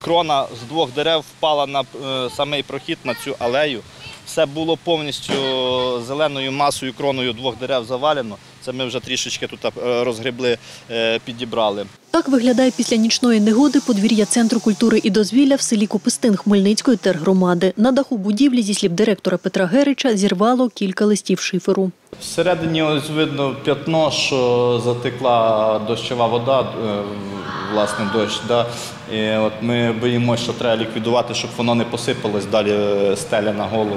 Крона з 2 дерев впала на самий прохід, на цю алею. Все було повністю зеленою масою, кроною 2 дерев завалено. Це ми вже трішечки тут розгребли, підібрали. Так виглядає після нічної негоди подвір'я Центру культури і дозвілля в селі Копистин Хмельницької тергромади. На даху будівлі, зі слів директора Петра Герича, зірвало кілька листів шиферу. Всередині ось видно п'ятно, що затекла дощова вода, власне, дощ. Да? І от ми боїмося, що треба ліквідувати, щоб воно не посипалось далі стеля на голову.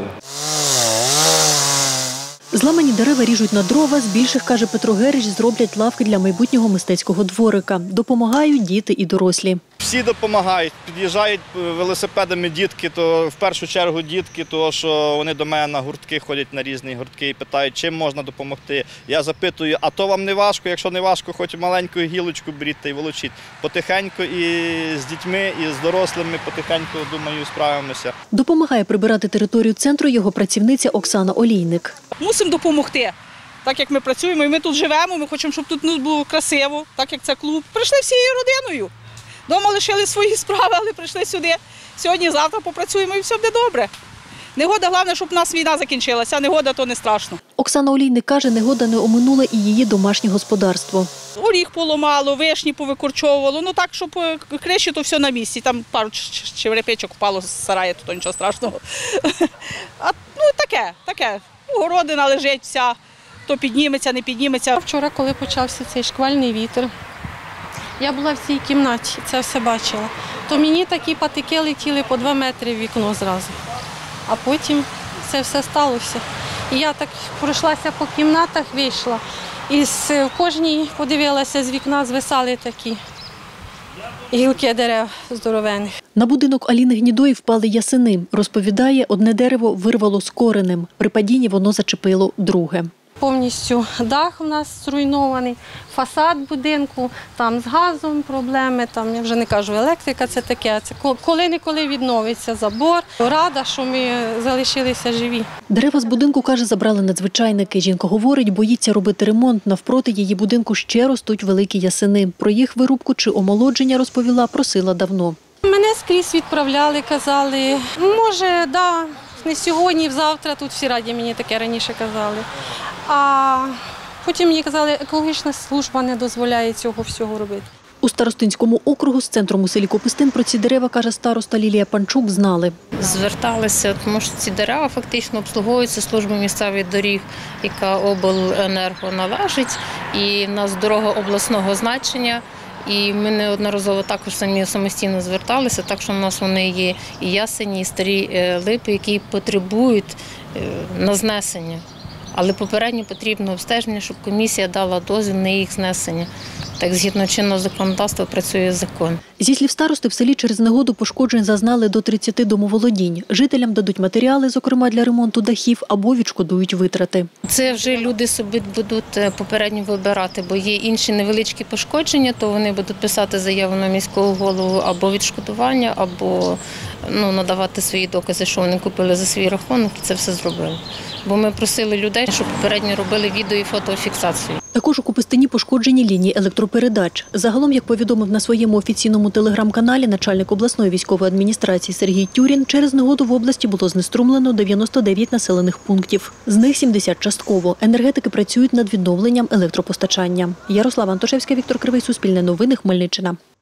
Зламані дерева ріжуть на дрова, з більших, каже Петро Герич, зроблять лавки для майбутнього мистецького дворика. Допомагають діти і дорослі. Всі допомагають, під'їжджають велосипедами дітки, то в першу чергу дітки, тому що вони до мене на гуртки ходять, на різні гуртки і питають, чим можна допомогти. Я запитую, а то вам не важко? Якщо не важко, хоч маленьку гілочку беріть та й волочіть. Потихеньку і з дітьми, і з дорослими потихеньку, думаю, справимося. Допомагає прибирати територію центру його працівниця Оксана Олійник. Мусимо допомогти. Так як ми працюємо, і ми тут живемо, ми хочемо, щоб тут було красиво, так як це клуб. Прийшли всією родиною. Дома лишили свої справи, але прийшли сюди. Сьогодні-завтра попрацюємо і все буде добре. Негода, головне, щоб у нас війна закінчилася, а негода – то не страшно. Оксана Олійник каже, негода не оминула і її домашнє господарство. Оріх поламало, вишні повикорчовувало, ну так, щоб криші, то все на місці. Там пару черепичок впало з сараю, то нічого страшного. Ну таке. Городина лежить вся, то підніметься, не підніметься. Вчора, коли почався цей шквальний вітер, я була в цій кімнаті, це все бачила. То мені такі патики летіли по 2 метри в вікно зразу. А потім це все сталося. І я так пройшлася по кімнатах, вийшла. І в кожній подивилася, з вікна звисали такі гілки дерев здоровенних. На будинок Аліни Гнідої впали ясени. Розповідає, одне дерево вирвало з коренем. При падінні воно зачепило друге. Повністю дах у нас зруйнований, фасад будинку, там з газом проблеми, там, я вже не кажу, електрика це таке. Це коли-неколи відновиться забор. Рада, що ми залишилися живі. Дерева з будинку, каже, забрали надзвичайники. Жінка говорить, боїться робити ремонт. Навпроти її будинку ще ростуть великі ясени. Про їх вирубку чи омолодження, розповіла, просила давно. Мене скрізь відправляли, казали, може, да, не сьогодні, завтра, тут всі раді мені таке раніше казали. А потім мені казали, екологічна служба не дозволяє цього всього робити. У Старостинському округу з центром у селі Копистин про ці дерева, каже староста Лілія Панчук, знали. Зверталися, тому що ці дерева фактично обслуговуються службою місцевих доріг, яка обленерго належить, і в нас дорога обласного значення. І ми неодноразово також самі самостійно зверталися, так що в нас вони є і ясені, і старі липи, які потребують на знесення. Але попередньо потрібно обстеження, щоб комісія дала дозвіл на їх знесення. Так, згідно чинного законодавства працює закон. Зі слів старости, в селі через негоду пошкоджень зазнали до 30 домоволодінь. Жителям дадуть матеріали, зокрема для ремонту дахів, або відшкодують витрати. Це вже люди собі будуть попередньо вибирати, бо є інші невеличкі пошкодження, то вони будуть писати заяву на міського голову або відшкодування, або надавати свої докази, що вони купили за свій рахунок, і це все зробили. Бо ми просили людей, щоб попередньо робили відео і фотофіксацію. Також у Копистині пошкоджені лінії електропередач. Загалом, як повідомив на своєму офіційному телеграм-каналі начальник обласної військової адміністрації Сергій Тюрін, через негоду в області було знеструмлено 99 населених пунктів. З них 70 частково. Енергетики працюють над відновленням електропостачання. Ярослава Антошевська, Віктор Кривий, Суспільне новини, Хмельниччина.